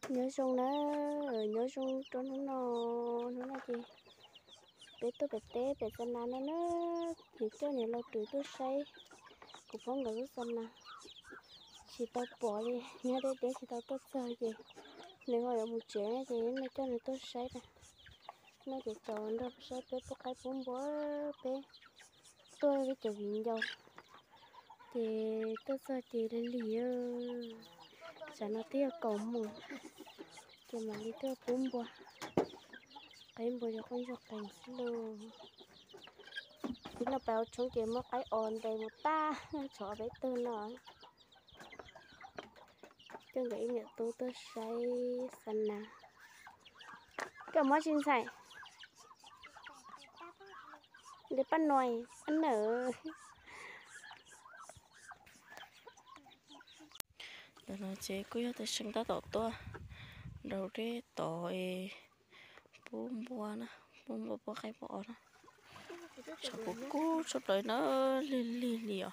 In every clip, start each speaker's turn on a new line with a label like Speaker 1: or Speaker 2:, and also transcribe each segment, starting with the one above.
Speaker 1: nhớ xong nó nhớ xong cho nó là gì bé tôi bé té bé chân nó chỉ cho này lâu tuổi tôi say cũng phong người sân nè chỉ tao bỏ đi nhớ đấy để chỉ tao tốt chơi gì nếu ngồi ở một chỗ thì nó cho này tôi say nè nó chỉ chọn đâu say bé tôi khai bốn bữa bé tôi với chồng vịn dầu thì tôi sao thì lên lìa sao nó tiếc cầu mù thì mà đi tôi bốn bữa cái bữa giờ con cho cảnh luôn thì nó bảo chúng chị mất cái ồn đầy một ta cho bé tư nó chân cái nhựa tôi say sân nè cái món xin xài để bắt nồi ăn nở đó là chế cứ tới sinh ta tổ to đầu đi tỏi bún bò nè bún bò khai bò nè sao bò cú sao đời nó li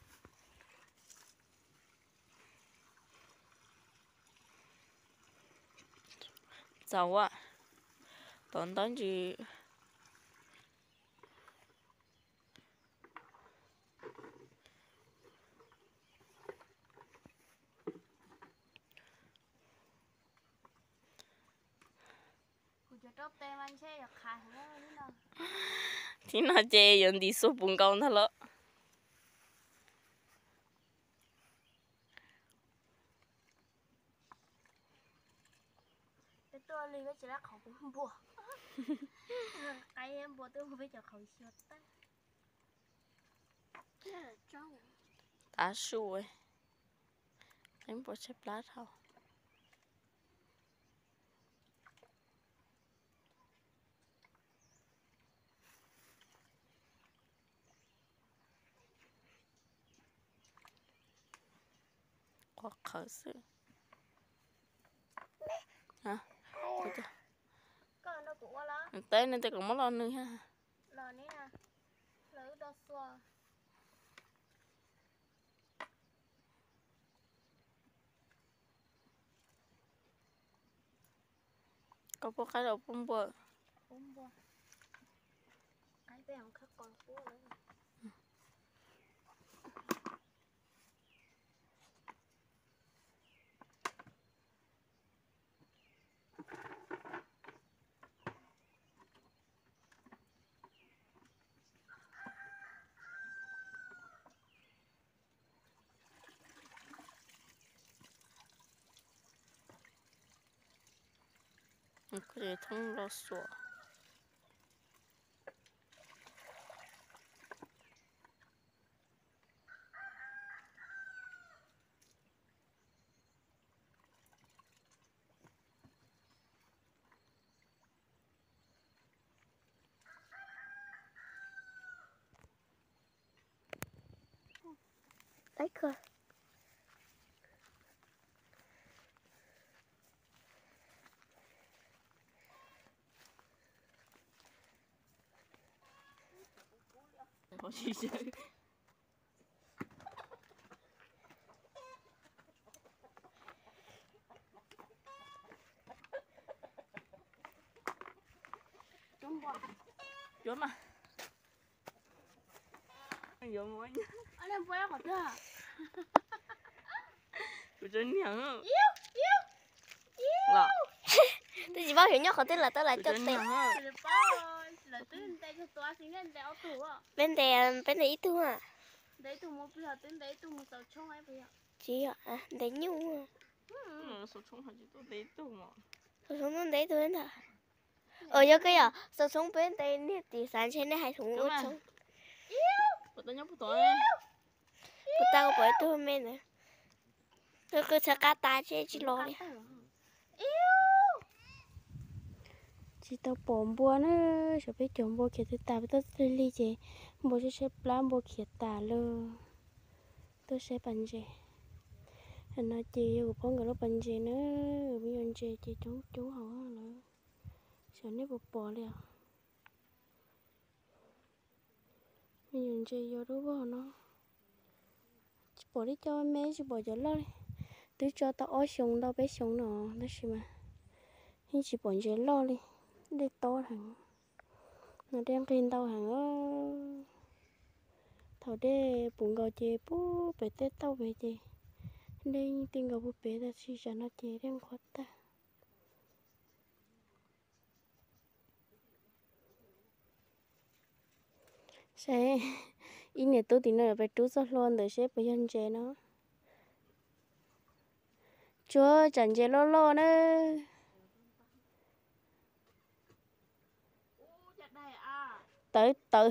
Speaker 1: giàu à tón gì thì nó chê yon đi số bún câu thôi lợ tôi đi với chị đã khẩu bún bò cái em bò tôi không biết cho khẩu siêu ta
Speaker 2: đá su ấy em bỏ xếp lá thôi có khởi sự hả
Speaker 1: con nó cũng quá
Speaker 2: tới nên tôi cũng mất lo nữa ha
Speaker 1: lò này nè lỡ đo xòa
Speaker 2: có bộ cái đầu bún bò
Speaker 1: cái bé không khắc còn cua nữa
Speaker 2: cái thông lo sủa
Speaker 1: đấy cơ
Speaker 2: có gì chứ Dốt mà Dốt mà
Speaker 1: anh em quay khỏi chưa
Speaker 2: Tôi真娘
Speaker 1: Lọ tôi chỉ bảo hiểu nhất khỏi tên là tôi lại cho tiền bên đây ít thôi à đấy từ một bây giờ đến đấy từ một sáu trăm hai bây giờ chị à đấy nhiều
Speaker 2: à số chung hay chỉ tôi đấy tôi mà
Speaker 1: số chung đấy tôi đến ở nhớ cái à số chung bên đây nè thì sáng trên này hai thùng ớt chung
Speaker 2: bữa tôi nhớ bữa tối
Speaker 1: bữa tao có bữa tôi men này tôi cứ sẽ cắt ta chứ chỉ lo đi chị tao bồn bùa nó sẽ biết chồng bùa kia tôi ta với tôi đi chị bùa sẽ xếp làm bùa kia ta luôn tôi sẽ bận gì nó chị của con người nó bận gì nữa bây giờ chị chú họ nữa sợ nếu bột bò liền bây giờ chị vô đó bò nó bỏ đi cho mẹ chị bỏ cho lo đi tứ cho tao ói xong đâu bé xong nó xí mà hình chỉ bọn chế lo đi để to thằng nó đang kinh tao hàng thầu để bụng gò chế bố bé tết tao bé chế nên tiền gò bố bé ta chỉ cho nó chế đang khó ta sẽ ý này tôi tính là phải chú rất luôn để xếp bây giờ chế nó chúa chẳng chế lo lo nữa tới tới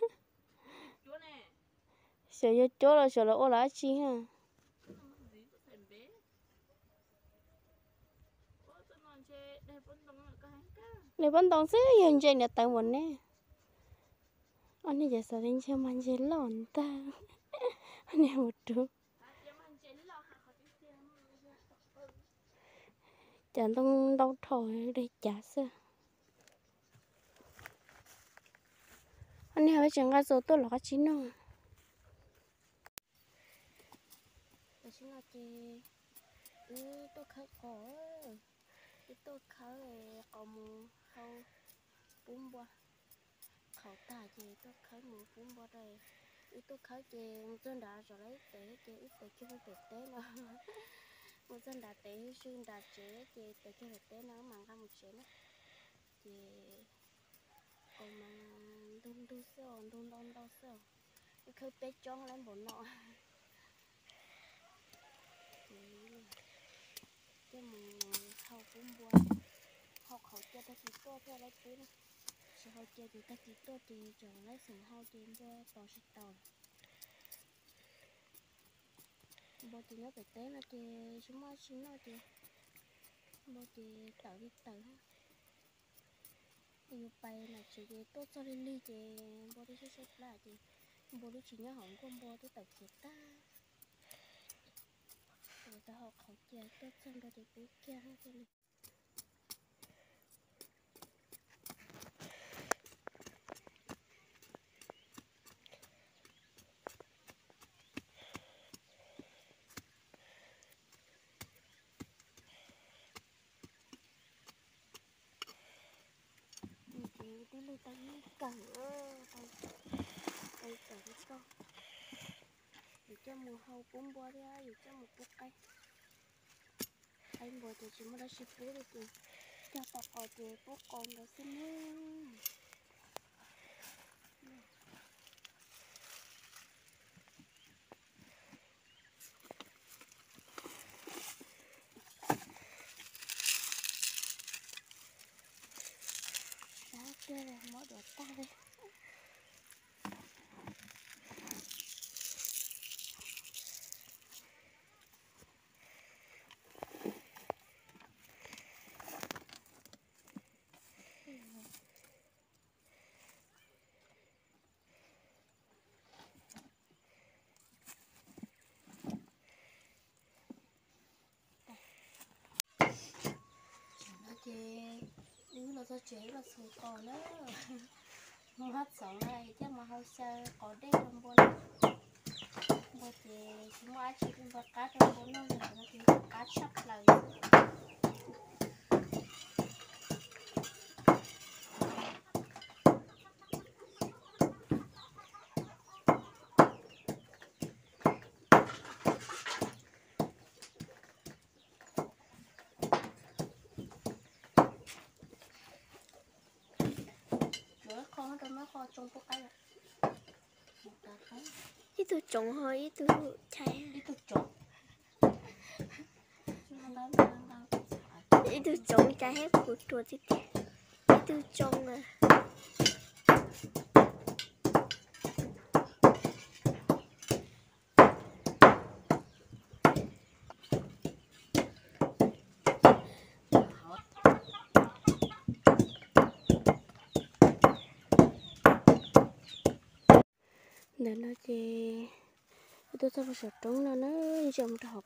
Speaker 1: sợ cho chúa là sợ là ô lá chi ha lấy bánh tông xí hiện trên nhà tại mình nè anh ấy giờ sao đến chơi mang chế lòn ta anh ấy một chút chẳngต้องđau thổi để trả sao anh ấy hỏi chẳng có số tôi là chín đâu tôi xin là chị tôi khởi cổ tôi khởi còn khâu bún bò khẩu tả chị tôi khởi một bún bò đây tôi khởi chị dân đã rồi lấy tế chị ít tế kia phải tế nó một dân đã tế xuyên đã chế chị tế kia phải tế nó mang ra một chế nó chị còn mang đun đun sơ đun đun đau sơ cái khởi bé chong lên bộ nọ cái mù khâu bún bò học khẩu chơi ta chỉ to theo lấy tế sau hồi chơi thì ta chỉ to thì chọn lấy sừng hao thì bơ tàu xịt tàu bơ thì nó phải té nó thì chúng nó xin nó thì bơ thì tự đi tự yêu bay là chỉ để tốt cho lên ly thì bơ đi xếp lại thì bơ đi chỉ nhớ hỏng con bơ tôi tự chết ta rồi ta học khẩu chơi tốt xong rồi thì bố kia cho nên đi lên tay cần tay cần con để cho mùa hậu bún bò đi để cho một bút cây anh bò thì chỉ mới đã xịt bố được thì cho tao có thì bố con đó xin nhé đó kia là mỗi đợt ta đây chị đứng là sao chế là sủi cỏ nữa không hết sống này chắc mà hơi xa có đêm trong buồn một thì chúng ta chỉ cần vật cá trong buồn thôi rồi nó chỉ cá sắp lại con trong nó kho trong cái cây
Speaker 3: ít tôi trồng hơi ít tôi chạy
Speaker 1: ít tôi trộn
Speaker 3: ít tôi trồng chạy hết của chuột thì ít tôi trồng à
Speaker 1: để nó chỉ tôi sẽ phải trống nó trong trò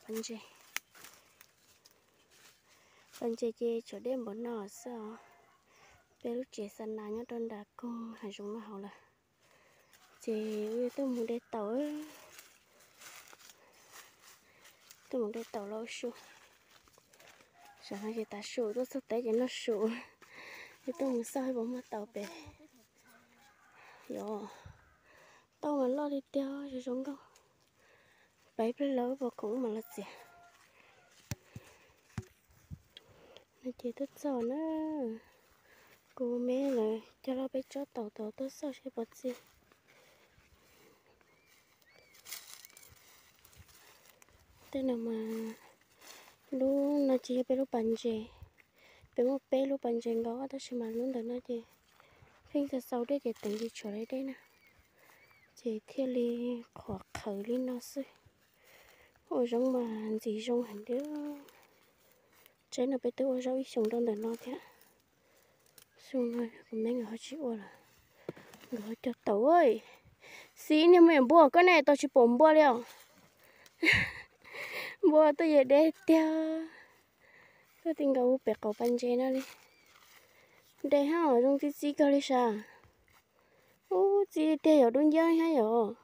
Speaker 1: bạn chị chỗ đêm bọn nó sao bé lúc trẻ săn nắng nhá đơn đã cùng hai chúng nó hậu là chị tôi muốn để tối tôi muốn để tàu lâu sụ sợ nó chỉ ta sụ tôi sắp tới cho nó sụ thì tôi muốn sao bóng mà tàu bể yo tàu mà lo đi theo chứ giống đâu bảy bên lỡ vào cũng mà là gì nó chỉ thích sao nữa cô mẹ rồi cho nó bé cho tàu tàu tôi sao sẽ bật gì thế nào mà lu nó chỉ bé lu bắn chè bé một bé lu bắn chè đó ta chỉ mà luôn được nó chè khi giờ sau đấy thì tự đi chỗ đấy nè chỉ theo li khó khởi li nó xí ôi giống mà gì giống hẳn đứa trái nó bé tôi ôi giống ít sống đông được nó thế xuống rồi còn mấy người họ chịu là người cho tàu ơi xí nhưng mà bùa cái này tao chỉ bổn bùa liền bùa tôi về đây theo tôi tính cầu bẹt cầu bắn chè nó đi đây ha ở trong tí cơ đi sao ô chị theo ở đông giang hay ở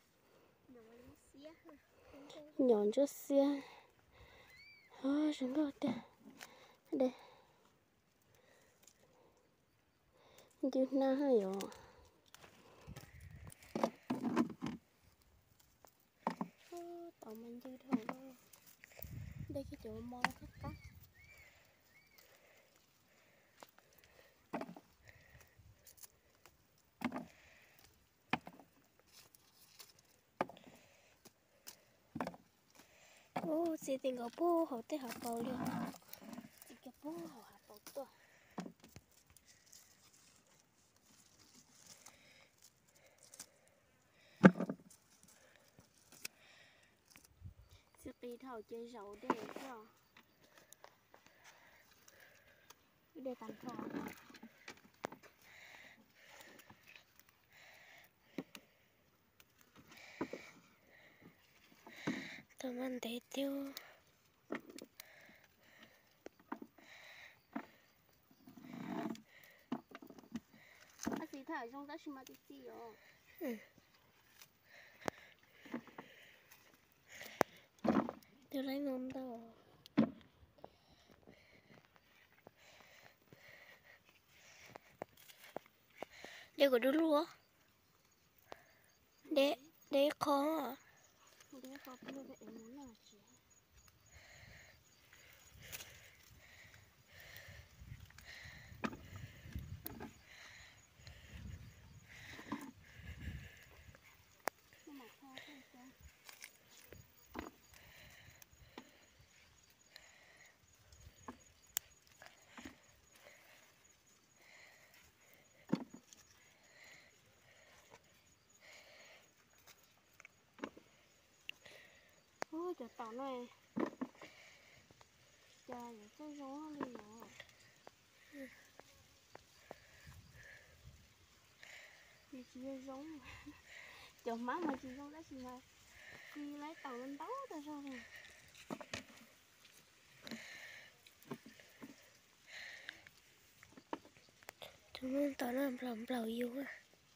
Speaker 1: nhọn cho xe chúng có đây chứ na hay ở tàu mình dư thôi đây cái chỗ mò thắt cắt ô chị tình có bố họ tới học bầu liền chị cái bố họ học bầu to chị tí thầu chơi dầu để cho để tặng thọ tụi mình để tiêu chị thở trong đó chỉ mà tí gì rồi tôi lấy ngon đâu đây có đứa lúa để khó à để khó bây giờ em muốn là chị ôi trời tao này trời ơi sao giống nó đi rồi chị giống trời má mà chị giống đó chị mà chị lấy tàu lên tàu tại sao này chúng mình tao nó làm lầu yêu á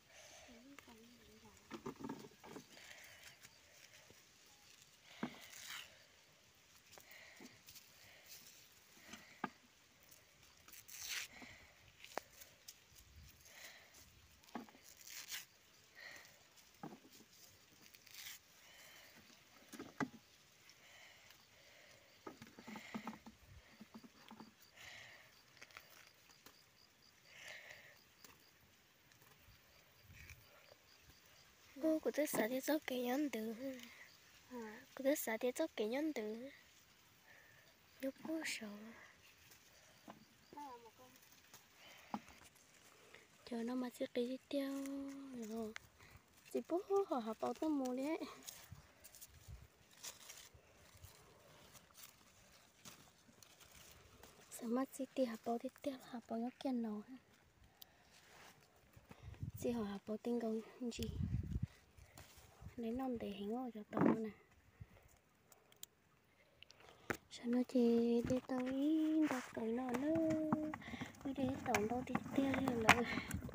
Speaker 1: cô của tôi xả thì cho cái nhân tử của tôi xả thì cho cái nhân tử nhóc bố sợ chờ nó mà sẽ đi theo rồi chị bố họ học bao tao mua đấy sao mà chị đi học bao tiếp theo học bao nhóc kia nào chị họ học bao tiếng công gì lấy non để hình ngồi cho tao nè sao nó chỉ đi tao ý đọc tới nó nữa đi để tổng đâu đi theo rồi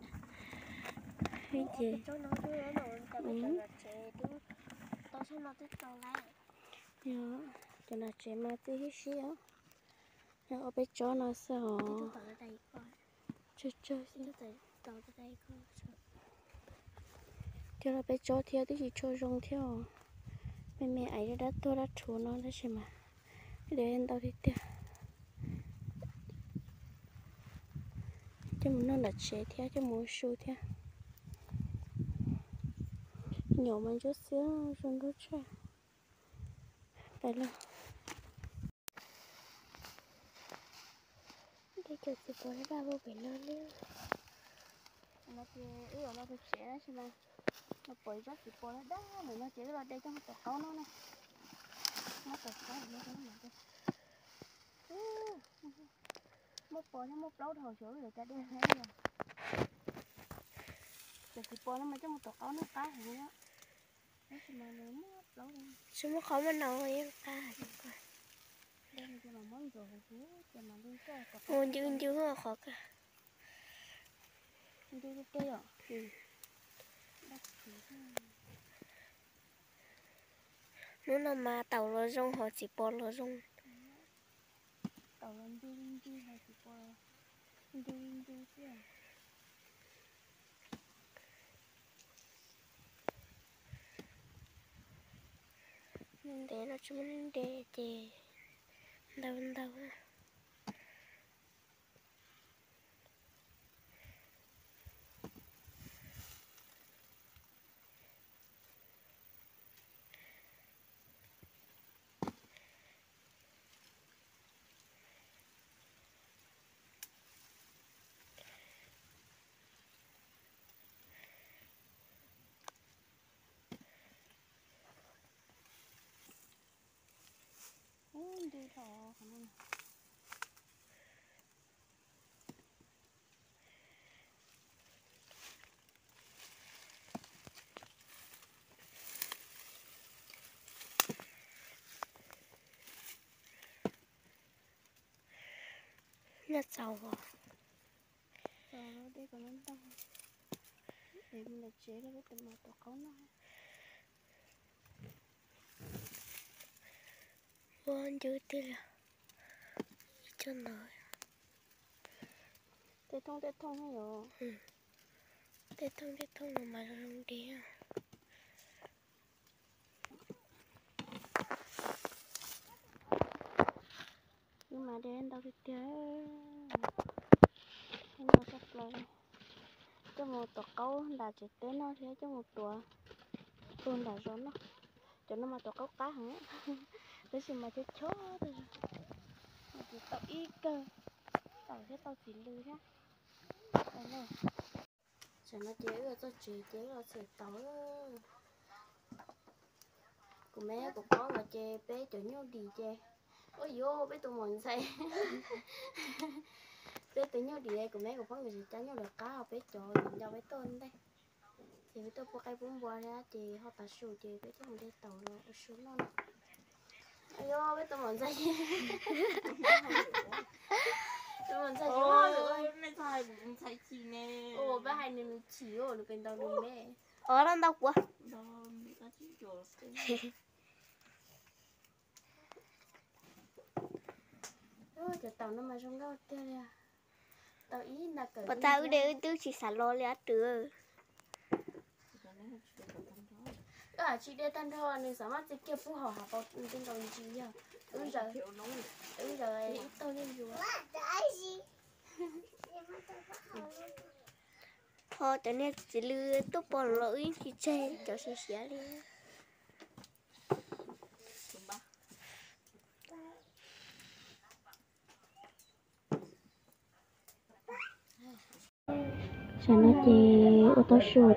Speaker 1: cái gì
Speaker 3: tao sẽ nó tới tàu lại
Speaker 1: nhớ cho là trẻ mà tí hết xí á nó ở bên chó nó sao
Speaker 3: tôi tỏ ra đây coi
Speaker 1: chơi chơi
Speaker 3: tôi tỏ ra đây coi
Speaker 1: cho là bên chó theo tí gì cho rong theo mẹ ấy đã tôi đã chú nó đó xem mà để anh tao đi theo cho nó là trẻ theo cho muốn su theo nhỏ mình chút xíu rong đốt chơi phải luôn đây cho chị bỏ ra ba bộ biển lớn đi nó thì ở nó thì trẻ đó xem mà nó bơi rất chị bỏ ra đó mà nó chỉ là đây trong cái tàu nó này nó tàu cá nó cái này một bò nó một lâu đầu chỗ rồi ta đi hết rồi rồi chị bò nó mà trong một tàu cá nó cá gì đó đấy mà nó mất lâu rồi
Speaker 3: chúng nó khó mà nấu ấy ta
Speaker 1: đây là cho nó món rồi chứ cho nó đi chơi
Speaker 3: ngon chứ chứ hơi khó cả
Speaker 1: đi chơi à
Speaker 3: nếu nào mà tàu lò rong họ chỉ bỏ lò rong
Speaker 1: tàu lên đi hay chị bò đi chứ
Speaker 3: để nó chúng mình để đâu
Speaker 1: đi thọ khả năng
Speaker 3: nó giàu à
Speaker 1: sau đó đây còn nó đông để mình là chế ra cái tầm màu tàu cá nó
Speaker 3: ngon chứ thế là cho nói
Speaker 1: tê thông hay rồi
Speaker 3: tê thông là mà rong đi à
Speaker 1: nhưng mà để anh đâu đi chơi anh đâu sắp lại cho một tàu câu là chỉ tới nó thế cho một tuần luôn là rồi nó cho nó mà tàu câu cá hả thế thì mà chơi chó thôi mà chỉ tàu ít cơ tàu thế tàu chỉ lư ha đây này cho nó chế rồi cho chế rồi sẽ tàu của mẹ của con mà chế bé cho nhau đi chế ôi vô bé tụi mình say bé tụi nhau đi đây của mẹ của con người sẽ nhau được cá bé cho mình cho bé tôn đây thì bé tôi có cái bún bò ra thì họ ta sưu thì bé tôi mình đi tàu rồi xuống nó ôi vô bé tụi mình say tụi mình say
Speaker 2: ôi mấy thầy cũng say chi nè
Speaker 1: ồ bé hai mình chỉ ồ được bên tàu mình mẹ
Speaker 3: ở đang đâu quá
Speaker 2: đâu bị cá chỉ rồi
Speaker 1: cho tàu nó mà trong đó kia nè tàu ý là cỡ
Speaker 3: và tao đều tôi chỉ xả lò lẽ trưa
Speaker 1: chị đi tan thôi nên sao mà chị kia phù hợp vào trên tàu chị à giờ tôi lên rồi
Speaker 3: họ cho nên chỉ lừa tôi bỏ lỗi thì chơi cho xé đi
Speaker 1: cho nó chị ô tô sủa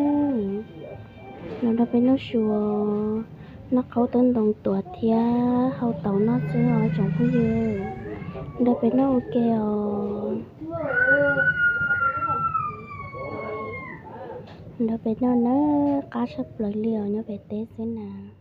Speaker 1: nó đã bên nó sủa nó khâu tên đồng tuổi thì hậu tàu nó chứ ở trong khu vực đã bên nó ok đã bên nó cá sập lưỡi liều nó về tết thế nào